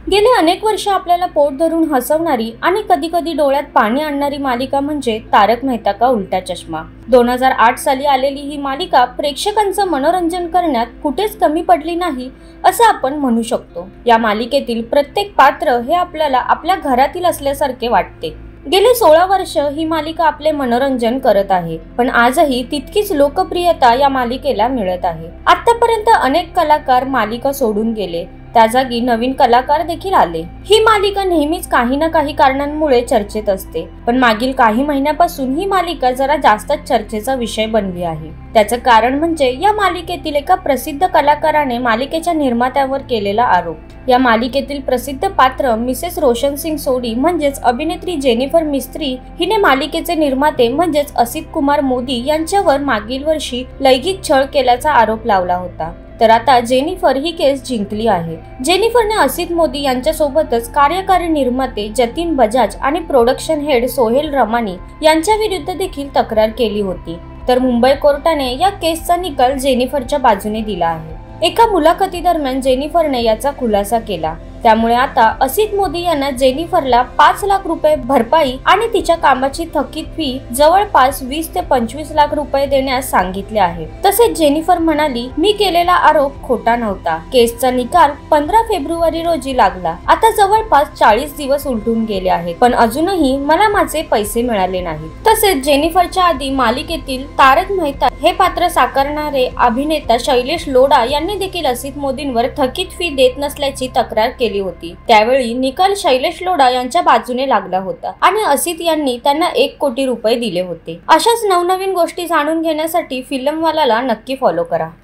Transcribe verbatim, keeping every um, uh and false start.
गेले अनेक वर्ष आपल्याला पोट धरून हसवणारी आणि कधी कधी डोळ्यात पाणी आणणारी मालिका म्हणजे तारक मेहता का उल्टा चष्मा। दोन हजार आठ साली आलेली ही मालिका प्रेक्षकांचं मनोरंजन करण्यात कुठेच कमी पडली नाही असं आपण म्हणू शकतो। या मालिकेतील प्रत्येक पात्र हे आपल्याला आपल्या घरातील असल्यासारखे वाटते। गेले सोळा वर्ष ही मालिका आपले मनोरंजन करत आहे, पण आजही तितकीच लोकप्रियता या मालिकेला मिळत आहे। आतापर्यंत अनेक कलाकार मालिका सोडून गेले, त्या जागी नवीन कलाकार देखील आले। ही मालिका नेहमीच काही ना काही कारणांमुळे चर्चेत असते, पण मागील काही महिन्यापासून ही मालिका जरा जास्तच चर्चेचा विषय बनली आहे। त्याचं कारण म्हणजे या मालिकेतील एका प्रसिद्ध कलाकाराने मालिकेच्या निर्मात्यावर केलेला आरोप। या मालिकेतील प्रसिद्ध पात्र मिसेस रोशन सिंग सोडी म्हणजेच अभिनेत्री जेनिफर मिस्त्री हिने मालिकेचे निर्माते म्हणजेच असित कुमार मोदी यांच्यावर मागील वर्षी लैंगिक छळ केल्याचा आरोप लावला होता। तर आता जेनिफर ही केस जिंकली आहे। जेनिफरने असित मोदी यांच्यासोबतच कार्यकारी निर्माते जतीन बजाज आणि प्रोडक्शन हेड सोहेल रमानी यांच्या विरुद्ध देखील तक्रार केली होती। तर मुंबई कोर्टाने या केसचा निकाल जेनिफरच्या बाजूने दिला आहे। एका मुलाखतीदरम्यान जेनिफरने याचा खुलासा केला। त्यामुळे आता असित मोदी यांना जेनिफरला पाच लाख रुपये भरपाई आणि तिच्या कामाची थकीत फी जवळपास वीस ते पंचवीस लाख रुपये देण्यास सांगितले आहे। तसेच जेनिफर म्हणाली, मी केलेला आरोप खोटा नव्हता। केसचा निकाल पंधरा फेब्रुवारी रोजी लागला। आता जवळपास चाळीस दिवस उलटून गेले आहेत, पण अजूनही मला माझे पैसे मिळाले नाही। तसेच जेनिफरच्या आधी मालिकेतील तारक मेहता हे पात्र साकारणारे अभिनेता शैलेश लोढा यांनी देखील असित मोदींवर थकीत फी देत नसल्याची तक्रार केली होती। त्यावेळी निकाल शैलेश लोढा यांच्या बाजूने लागला होता आणि असित यांनी त्यांना एक कोटी रुपये दिले होते। अशाच नवनवीन गोष्टी जाणून घेण्यासाठी फिल्मवालाला नक्की फॉलो करा।